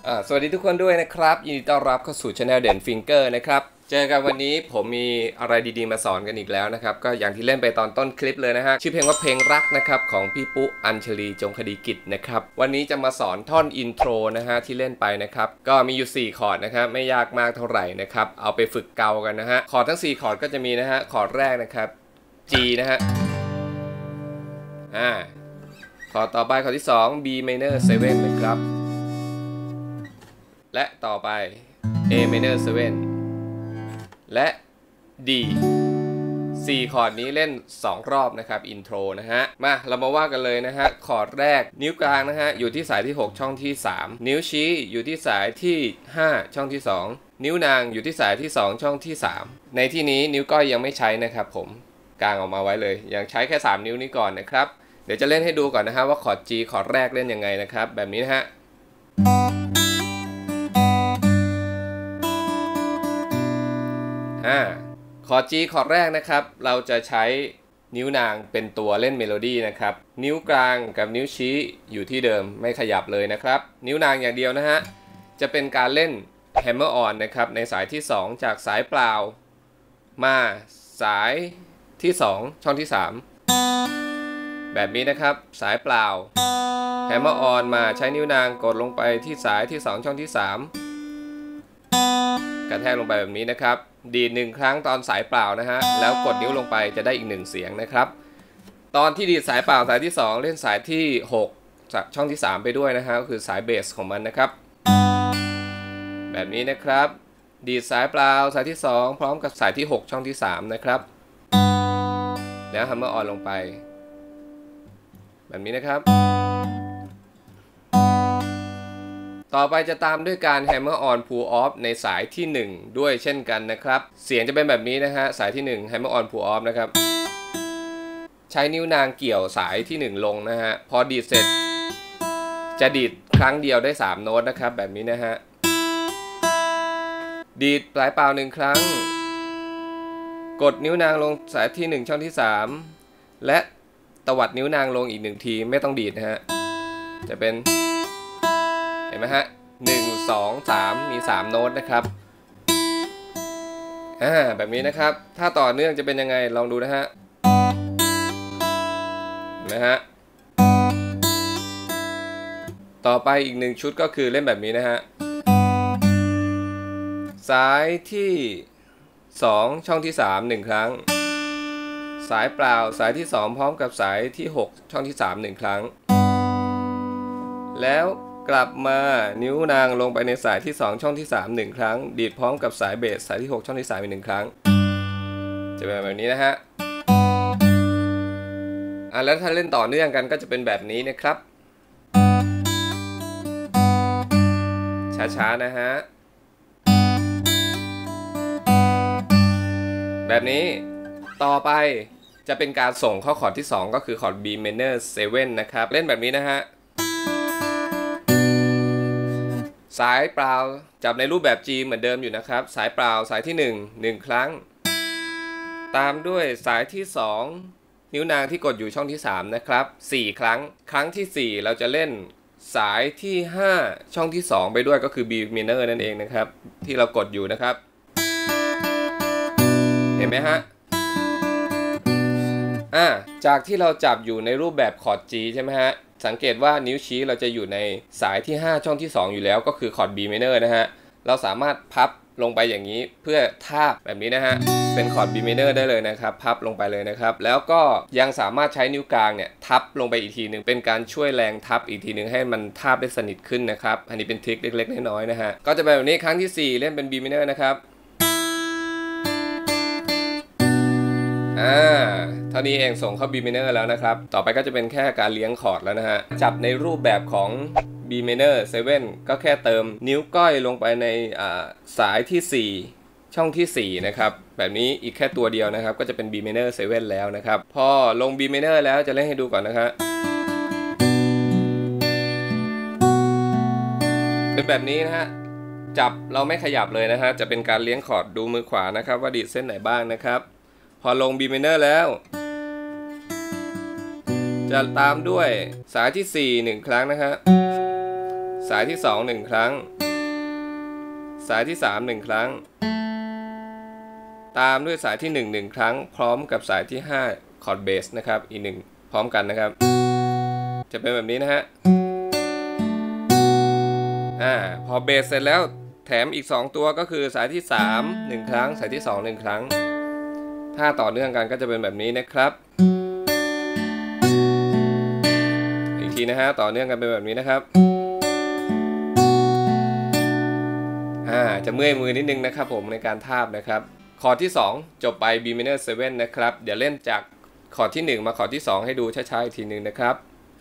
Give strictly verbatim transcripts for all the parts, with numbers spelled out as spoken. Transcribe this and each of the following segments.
สวัสดีทุกคนด้วยนะครับยินดีต้อนรับเข้าสู่ Channel เด่นฟิงเกอร์นะครับเจอกันวันนี้ผมมีอะไรดีๆมาสอนกันอีกแล้วนะครับก็อย่างที่เล่นไปตอนต้นคลิปเลยนะฮะชื่อเพลงว่าเพลงรักนะครับของพี่ปุ๊อัญชลีจงคดีกิจนะครับวันนี้จะมาสอนท่อนอินโทรนะฮะที่เล่นไปนะครับก็มีอยู่สี่คอร์ดนะครับไม่ยากมากเท่าไหร่นะครับเอาไปฝึกเกากันนะฮะคอร์ดทั้งสี่คอร์ดก็จะมีนะฮะคอร์ดแรกนะครับ G นะฮะอ่าคอร์ดต่อไปคอร์ดที่สอง B minor เซเว่นนะครับและต่อไป A minor เซเว่นและ D สี่คอร์ดนี้เล่นสองรอบนะครับอินโทรนะฮะมาเรามาว่ากันเลยนะฮะคอร์ดแรกนิ้วกลางนะฮะอยู่ที่สายที่หกช่องที่สามนิ้วชี้อยู่ที่สายที่ห้าช่องที่สองนิ้วนางอยู่ที่สายที่สองช่องที่สามในที่นี้นิ้วก้อยยังไม่ใช้นะครับผมกางออกมาไว้เลยยังใช้แค่สามนิ้วนี้ก่อนนะครับเดี๋ยวจะเล่นให้ดูก่อนนะฮะว่าคอร์ด G คอร์ดแรกเล่นยังไงนะครับแบบนี้นะฮะอ่าคอร์ด G คอร์ดแรกนะครับเราจะใช้นิ้วนางเป็นตัวเล่นเมโลดี้นะครับนิ้วกลางกับนิ้วชี้อยู่ที่เดิมไม่ขยับเลยนะครับนิ้วนางอย่างเดียวนะฮะจะเป็นการเล่น Hammer on นะครับในสายที่สองจากสายเปล่ามาสายที่สองช่องที่สามแบบนี้นะครับสายเปล่า Hammer on มาใช้นิ้วนางกดลงไปที่สายที่สองช่องที่สามกระแทกลงไปแบบนี้นะครับดีดหนึ่งครั้งตอนสายเปล่านะฮะแล้วกดนิ้วลงไปจะได้อีกหนึ่งเสียงนะครับตอนที่ดีดสายเปล่าสายที่สองเล่นสายที่หกช่องที่สามไปด้วยนะฮะก็คือสายเบสของมันนะครับแบบนี้นะครับดีดสายเปล่าสายที่สองพร้อมกับสายที่หกช่องที่สามนะครับแล้วฮัมเมอร์ออนลงไปแบบนี้นะครับต่อไปจะตามด้วยการ Hammer on Pull off ในสายที่หนึ่งด้วยเช่นกันนะครับเสียงจะเป็นแบบนี้นะฮะสายที่หนึ่ง Hammer on Pull off นะครับใช้นิ้วนางเกี่ยวสายที่หนึ่งลงนะฮะพอดีดเสร็จจะดีดครั้งเดียวได้สามโน้ตนะครับแบบนี้นะฮะดีดปลายเปล่าหนึ่งครั้งกดนิ้วนางลงสายที่หนึ่งช่องที่สามและตวัดนิ้วนางลงอีกหนึ่งทีไม่ต้องดีดนะฮะจะเป็นเห็นไหมฮะหนึ่ง สอง สามมีสามโน้ตนะครับอ่าแบบนี้นะครับถ้าต่อเนื่องจะเป็นยังไงลองดูนะฮะเห็นไหมฮะต่อไปอีกหนึ่งชุดก็คือเล่นแบบนี้นะฮะสายที่สองช่องที่สามหนึ่งครั้งสายเปล่าสายที่สองพร้อมกับสายที่หกช่องที่สามหนึ่งครั้งแล้วกลับมานิ้วนางลงไปในสายที่สองช่องที่สามหนึ่งครั้งดีดพร้อมกับสายเบสสายที่หกช่องที่สามอีกหนึ่งครั้งจะเป็นแบบนี้นะฮะอ่ะแล้วถ้าเล่นต่อเนื่องกันก็จะเป็นแบบนี้นะครับช้าๆนะฮะแบบนี้ต่อไปจะเป็นการส่งเข้าคอร์ดที่สองก็คือคอร์ด B minor เซเว่นนะครับเล่นแบบนี้นะฮะสายเปล่าจับในรูปแบบ G เหมือนเดิมอยู่นะครับสายเปล่าสายที่หนึ่ง หนึ่งครั้งตามด้วยสายที่สองนิ้วนางที่กดอยู่ช่องที่สามนะครับสี่ครั้งครั้งที่สี่เราจะเล่นสายที่ห้าช่องที่สองไปด้วยก็คือ B minor นั่นเองนะครับที่เรากดอยู่นะครับเห็นไหมฮะอ่าจากที่เราจับอยู่ในรูปแบบคอร์ด G ใช่ไหมฮะสังเกตว่านิ้วชี้เราจะอยู่ในสายที่ห้าช่องที่สองอยู่แล้วก็คือคอร์ด B minor นะฮะเราสามารถพับลงไปอย่างนี้เพื่อทาบแบบนี้นะฮะเป็นคอร์ด B minor ได้เลยนะครับพับลงไปเลยนะครับแล้วก็ยังสามารถใช้นิ้วกลางเนี่ยทับลงไปอีกทีหนึ่งเป็นการช่วยแรงทับอีกทีหนึ่งให้มันทาบได้สนิทขึ้นนะครับอันนี้เป็นทริคเล็กๆน้อยๆนะฮะก็จะเป็นแบบนี้ครั้งที่สี่เล่นเป็น B minor นะครับอ่าเท่านี้เองส่งเข้า B minor แล้วนะครับต่อไปก็จะเป็นแค่การเลี้ยงคอร์ดแล้วนะฮะจับในรูปแบบของ B minor เซเว่นก็แค่เติมนิ้วก้อยลงไปในอ่าสายที่สี่ช่องที่สี่นะครับแบบนี้อีกแค่ตัวเดียวนะครับก็จะเป็น B minor เซเว่นแล้วนะครับพอลง B minor แล้วจะเล่นให้ดูก่อนนะครับเป็นแบบนี้นะฮะจับเราไม่ขยับเลยนะฮะจะเป็นการเลี้ยงคอร์ดดูมือขวานะครับว่าดีดเส้นไหนบ้างนะครับพอลง B minor แล้วจะตามด้วยสายที่สี่ หนึ่งครั้งนะฮะสายที่สองหนึ่งครั้งสายที่สามหนึ่งครั้งตามด้วยสายที่หนึ่ง หนึ่งครั้งพร้อมกับสายที่ห้าคอร์ดเบสนะครับอีกหนึ่งพร้อมกันนะครับจะเป็นแบบนี้นะฮะอ่าพอเบสเสร็จแล้วแถมอีกสองตัวก็คือสายที่สาม หนึ่งครั้งสายที่สองหนึ่งครั้งถ้าต่อเนื่องกันก็จะเป็นแบบนี้นะครับอีกทีนะฮะต่อเนื่องกันเป็นแบบนี้นะครับอ่าจะเมื่อยมือนิดนึงนะครับผมในการทาบนะครับคอร์ดที่สองจบไป B minor เซเว่นนะครับเดี๋ยวเล่นจากคอร์ดที่หนึ่งมาคอร์ดที่สองให้ดูช้าๆอีกทีนึงนะครับ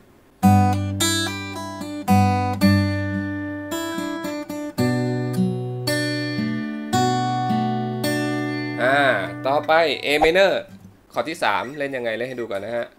อ่าต่อไป A minor คอร์ดที่สามเล่นยังไงเล่นให้ดูก่อนนะฮะ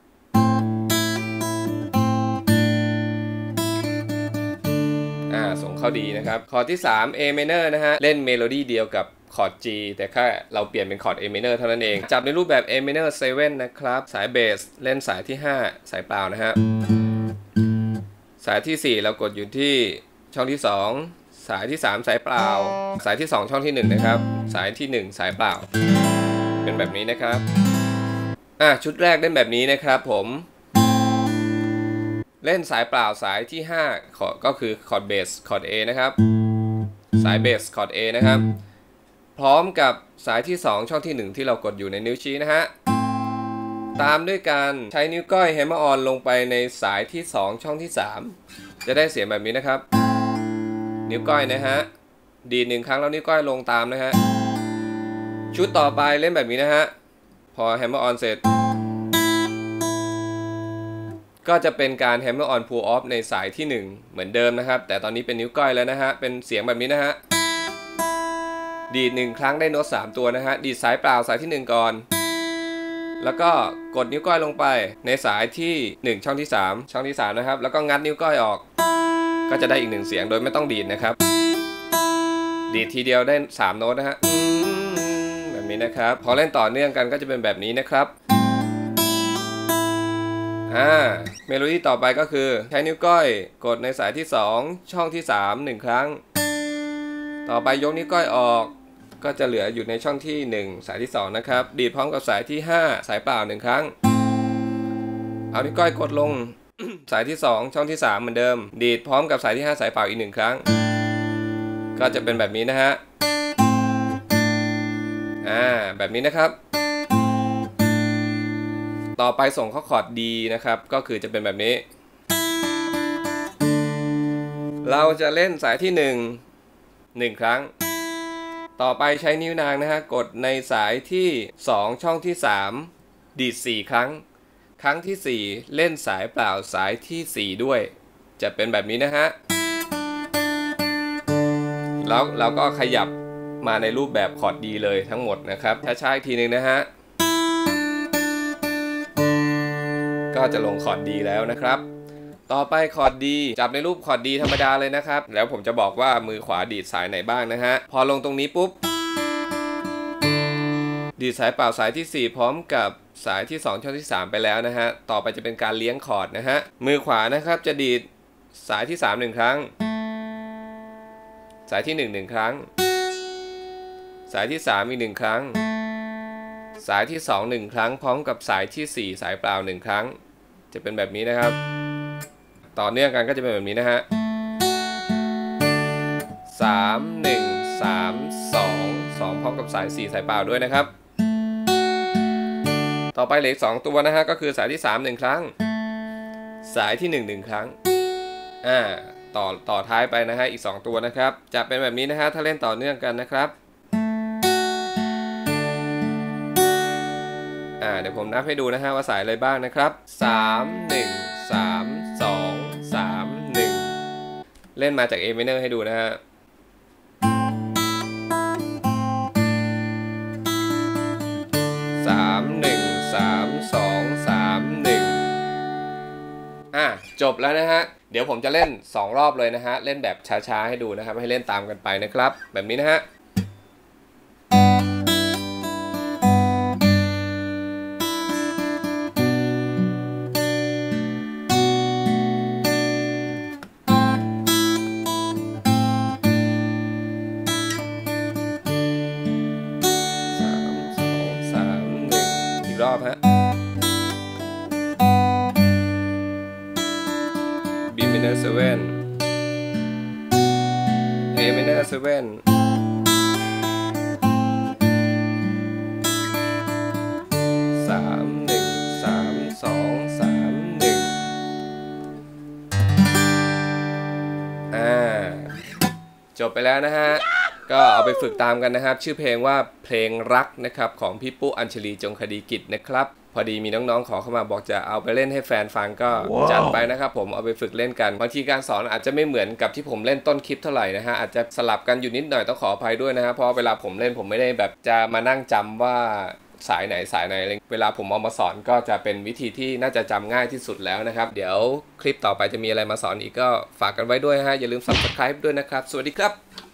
อ่าส่งเข้าดีนะครับคอร์ดที่สาม A minor นะฮะเล่นเมโลดี้เดียวกับคอร์ด G แต่แค่เราเปลี่ยนเป็นคอร์ด A minor เท่านั้นเองจับในรูปแบบ A minor เซเว่นนะครับสายเบสเล่นสายที่ห้าสายเปล่านะฮะสายที่สี่เรากดอยู่ที่ช่องที่สองสายที่สามสายเปล่าสายที่สองช่องที่หนึ่งนะครับสายที่หนึ่งสายเปล่าเป็นแบบนี้นะครับอ่ะชุดแรกเล่นแบบนี้นะครับผมเล่นสายเปล่าสายที่ห้าก็คือคอร์ดเบสคอร์ด A นะครับสายเบสคอร์ด A นะครับพร้อมกับสายที่สองช่องที่หนึ่งที่เรากดอยู่ในนิ้วชี้นะฮะตามด้วยการใช้นิ้วก้อยแฮมเมอร์ออนลงไปในสายที่สองช่องที่สามจะได้เสียงแบบนี้นะครับนิ้วก้อยนะฮะดีดหนึ่งครั้งแล้วนิ้วก้อยลงตามนะฮะชุดต่อไปเล่นแบบนี้นะฮะพอแฮมเมอร์ออนเสร็จก็จะเป็นการแฮมเมอร์ออนพูลออฟในสายที่หนึ่งเหมือนเดิมนะครับแต่ตอนนี้เป็นนิ้วก้อยแล้วนะฮะเป็นเสียงแบบนี้นะฮะดีดหนึ่งครั้งได้โน้ตสามตัวนะฮะดีดสายเปล่าสายที่หนึ่งก่อนแล้วก็กดนิ้วก้อยลงไปในสายที่หนึ่งช่องที่สามช่องที่สามนะครับแล้วก็งัดนิ้วก้อยออกก็จะได้อีกหนึ่งเสียงโดยไม่ต้องดีดนะครับดีดทีเดียวได้สามโน้ตนะฮะแบบนี้นะครับพอเล่นต่อเนื่องกันก็จะเป็นแบบนี้นะครับอ่าเมโลดี้ต่อไปก็คือใช้นิ้วก้อยกดในสายที่สองช่องที่สามหนึ่งครั้งต่อไปยกนิ้วก้อยออกก็จะเหลืออยู่ในช่องที่หนึ่งสายที่สองนะครับดีดพร้อมกับสายที่ห้าสายเปล่าหนึ่งครั้งเอานิ้วก้อยกดลง สายที่สองช่องที่สามเหมือนเดิมดีดพร้อมกับสายที่ห้าสายเปล่าอีกหนึ่งครั้งก็จะเป็นแบบนี้นะฮะอ่าแบบนี้นะครับต่อไปส่งเข้าคอร์ด D นะครับก็คือจะเป็นแบบนี้เราจะเล่นสายที่หนึ่ง หนึ่งครั้งต่อไปใช้นิ้วนางนะฮะกดในสายที่สองช่องที่สามดีดสี่ครั้งครั้งที่สี่เล่นสายเปล่าสายที่สี่ด้วยจะเป็นแบบนี้นะฮะแล้วเราก็ขยับมาในรูปแบบคอร์ด D เลยทั้งหมดนะครับช้าๆอีกทีนึงนะฮะก็จะลงคอร์ด D แล้วนะครับต่อไปคอร์ด D จับในรูปคอร์ด D ธรรมดาเลยนะครับแล้วผมจะบอกว่ามือขวาดีดสายไหนบ้างนะฮะพอลงตรงนี้ปุ๊บดีดสายเปล่าสายที่สี่พร้อมกับสายที่สองช่องที่สามไปแล้วนะฮะต่อไปจะเป็นการเลี้ยงคอร์ดนะฮะมือขวานะครับจะดีดสายที่สามหนึ่งครั้งสายที่หนึ่ง หนึ่งครั้งสายที่สามอีกหนึ่งครั้งสายที่สอง หนึ่งครั้งพร้อมกับสายที่สี่สายเปล่าหนึ่งครั้งจะเป็นแบบนี้นะครับต่อเนื่องกันก็จะเป็นแบบนี้นะฮะสาม หนึ่ง สาม สอง สองพร้อมกับสายสี่สายเปล่าด้วยนะครับต่อไปเหลือสองตัวนะฮะก็คือสายที่สาม หนึ่งครั้งสายที่หนึ่ง หนึ่งครั้งอ่าต่อต่อท้ายไปนะฮะอีกสองตัวนะครับจะเป็นแบบนี้นะฮะถ้าเล่นต่อเนื่องกันนะครับอ่าเดี๋ยวผมนับให้ดูนะฮะว่าสายอะไรบ้างนะครับสาม หนึ่ง สาม สอง สาม หนึ่งเล่นมาจาก A minor ให้ดูนะฮะสาม หนึ่ง สาม สอง สาม หนึ่งอ่ะจบแล้วนะฮะเดี๋ยวผมจะเล่นสองรอบเลยนะฮะเล่นแบบช้าๆให้ดูนะครับให้เล่นตามกันไปนะครับแบบนี้นะฮะเซเว่น A minor เซเว่น สาม หนึ่ง สาม สอง สาม หนึ่ง อ่าจบไปแล้วนะฮะก็เอาไปฝึกตามกันนะครับชื่อเพลงว่าเพลงรักนะครับของพี่ปุ๊อัญชลีจงคดีกิจนะครับพอดีมีน้องๆขอเข้ามาบอกจะเอาไปเล่นให้แฟนฟังก็ wow. จัดไปนะครับผมเอาไปฝึกเล่นกันบางทีการสอนอาจจะไม่เหมือนกับที่ผมเล่นต้นคลิปเท่าไหร่นะฮะอาจจะสลับกันอยู่นิดหน่อยต้องขออภัยด้วยนะฮะเพราะเวลาผมเล่นผมไม่ได้แบบจะมานั่งจำว่าสายไหนสายไหนอะไรเวลาผมเอามาสอนก็จะเป็นวิธีที่น่าจะจำง่ายที่สุดแล้วนะครับเดี๋ยวคลิปต่อไปจะมีอะไรมาสอนอีกก็ฝากกันไว้ด้วยฮะอย่าลืม ซับสไครบ์ ด้วยนะครับสวัสดีครับ